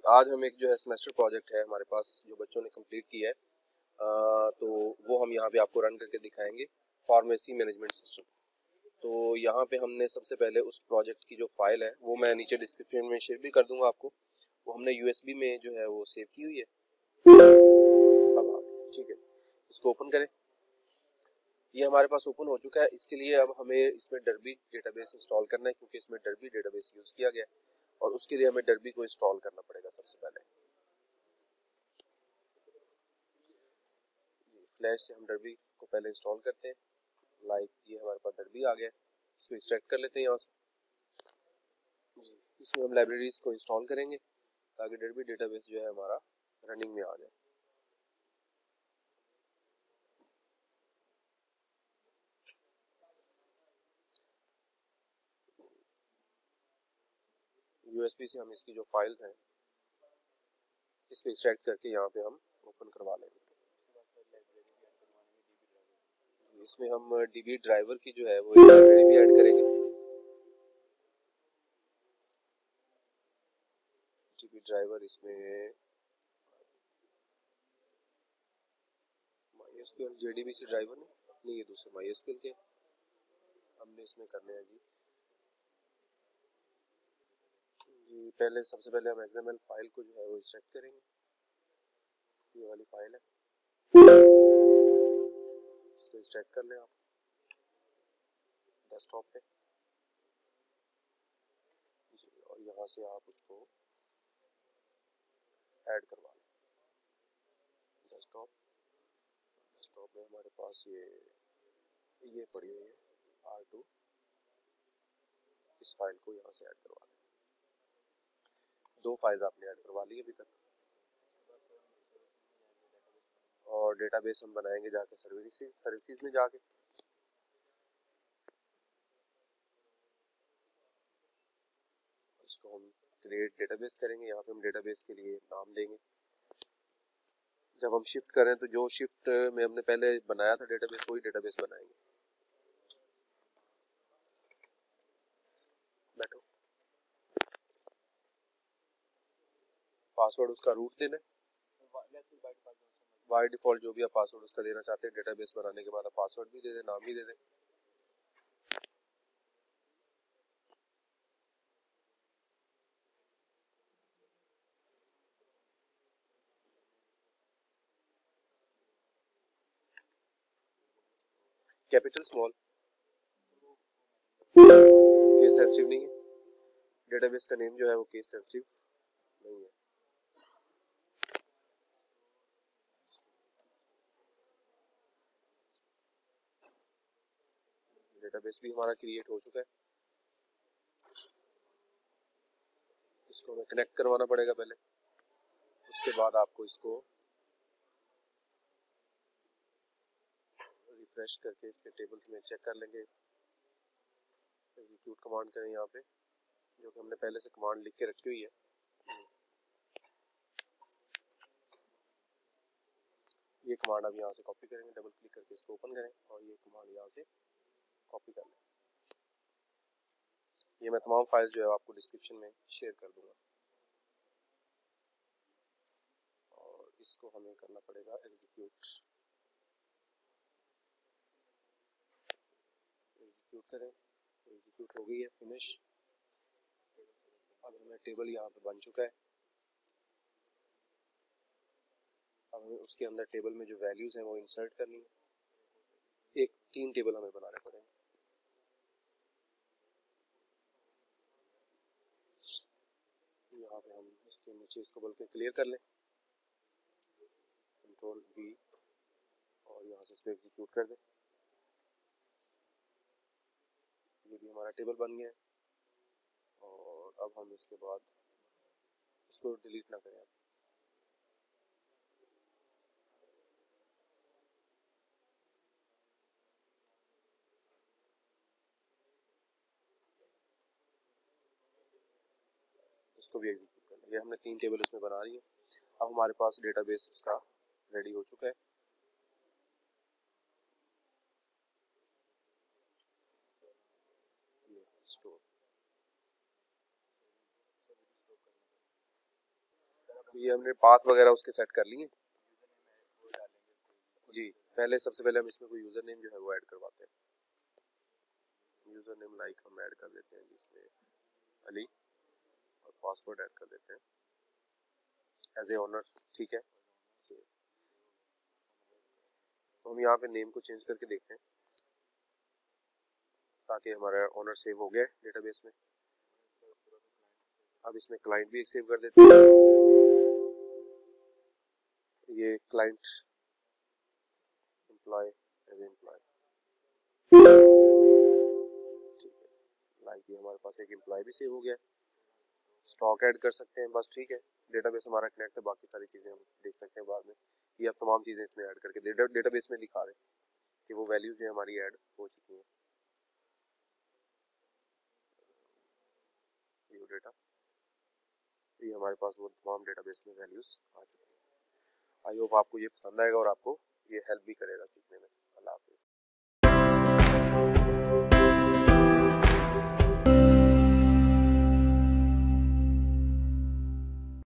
आज हम एक जो है सेमेस्टर प्रोजेक्ट है हमारे पास जो बच्चों ने कंप्लीट किया है, तो वो हम यहाँ पे आपको रन करके दिखाएंगे। Pharmacy management system. तो यहाँ पे हमने सबसे पहले उस प्रोजेक्ट की जो फाइल है वो मैं नीचे डिस्क्रिप्शन में शेयर भी कर दूंगा आपको। वो हमने यूएसबी में जो है वो सेव की हुई है। अब ठीक है, इसको ओपन करें। ये हमारे पास ओपन हो चुका है। इसके लिए अब हमें इसमें डरबी डेटाबेस इंस्टॉल करना है, क्योंकि इसमें डरबी डेटाबेस यूज़ किया गया है और उसके लिए हमें डरबी को इंस्टॉल करना पड़ेगा सबसे पहले। फ्लैश से हम डरबी को पहले इंस्टॉल करते हैं। लाइक ये हमारे पास डरबी आ गया, इसको एक्सट्रैक्ट कर लेते हैं यहाँ से। इसमें हम लाइब्रेरीज को इंस्टॉल करेंगे ताकि डरबी डेटाबेस जो है हमारा रनिंग में आ जाए। यूएसबी से हम इसकी जो फाइल्स हैं इसको एक्सट्रैक्ट करके यहाँ पे हम ओपन करवा लेंगे। इसमें हम डीबी ड्राइवर की जो है वो लाइब्रेरी भी ऐड करेंगे। डीबी ड्राइवर इसमें माइएसक्यूएल जेडीबीसी ड्राइवर नहीं, ये दूसरे माइएसक्यूएल के हमने इसमें करने हैं जी। पहले सबसे पहले हम एक्सएमएल फाइल को जो है वो एक्सट्रैक्ट करेंगे। ये वाली फाइल है, इसको एक्सट्रैक्ट कर लें आप डेस्कटॉप पे जी, और यहाँ से आप उसको ऐड करवा लें डेस्कटॉप में। हमारे पास ये पड़ी हुई है R2। इस फाइल को यहाँ से ऐड करवा लें। 2 फाइल्स आपने ऐड करवा ली अभी तक, और डेटाबेस हम बनाएंगे जाके सर्विसेज में जाके। इसको हम क्रिएट डेटाबेस करेंगे। यहाँ पे हम डेटाबेस के लिए नाम देंगे। जब हम शिफ्ट करें तो जो शिफ्ट में हमने पहले बनाया था डेटाबेस वही डेटाबेस बनाएंगे। बैठो। पासवर्ड उसका रूट देना है। बाय डिफॉल्ट जो भी आप पासवर्ड उसका देना चाहते हैं डेटाबेस बनाने के बाद आप पासवर्ड भी दे दें, नाम भी दे दें। कैपिटल स्मॉल, केस सेंसिटिव नहीं है। डेटाबेस का नेम जो है वो केस सेंसिटिव नहीं है। डेटाबेस भी हमारा क्रिएट हो चुका है। इसको हमें कनेक्ट करवाना पड़ेगा पहले, उसके बाद आपको इसको रिफ्रेश करके इसके टेबल्स में चेक कर लेंगे। एग्जीक्यूट कमांड करें यहाँ पे, जो कि हमने पहले से कमांड लिख के रखी हुई है। ये कमांड अब यहाँ से कॉपी करेंगे, डबल क्लिक करके इसको ओपन करें और ये कमांड यहाँ से कॉपी कर लें। ये मैं तमाम फाइल्स जो है आपको डिस्क्रिप्शन में शेयर कर दूंगा। और इसको हमें करना पड़ेगा एग्जीक्यूट। एग्जीक्यूट करें, एग्जीक्यूट हो गई है, फिनिश। अब हमें टेबल यहाँ पे बन चुका है। अब हमें उसके अंदर टेबल में जो वैल्यूज हैं वो इंसर्ट करनी है। 3 टेबल हमें बनाने पड़ेंगे। यहाँ पे हम इसके नीचे इसको बल्कि क्लियर कर लें, कंट्रोल V, और यहाँ से इसको एग्जीक्यूट कर दें। ये भी हमारा टेबल बन गया है। और अब हम इसके बाद इसको डिलीट ना करें। इसको भी एग्जीक्यूट करना है। ये हमने 3 टेबल इसमें बना रही है। अब हमारे पास डेटाबेस उसका रेडी हो चुका है। स्टोर ये हमने पाथ वगैरह उसके सेट कर लिए जी। पहले सबसे पहले हम इसमें कोई यूज़र नेम जो है वो ऐड करवाते हैं। यूज़र नेम लाइक हम ऐड कर देते हैं जिसमें अली, और पासवर्ड ऐड कर देते हैं एज ए ओनर, ठीक है। तो हम यहाँ पे नेम को चेंज करके देखते हैं ताकि हमारा ओनर सेव हो गया है डेटाबेस में। अब इसमें क्लाइंट भी एक सेव कर देते हैं, ये क्लाइंट एम्प्लॉय एज एम्प्लॉय, ठीक है। लाइक ये हमारे पास एक एम्प्लॉय भी सेव हो गया है। स्टॉक ऐड कर सकते हैं बस, ठीक है। डेटाबेस हमारा कनेक्ट है, बाकी सारी चीज़ें हम देख सकते हैं बाद में। ये अब तमाम चीज़ें इसमें ऐड करके डेटाबेस में दिखा रहे हैं कि वो वैल्यूज जो हमारी ऐड हो चुकी हैं। व्यू डेटा, ये हमारे पास वो तमाम डेटाबेस में वैल्यूज आ चुकी हैं। आई होप आपको ये पसंद आएगा और आपको ये हेल्प भी करेगा सीखने में। अल्लाह हाफिज़।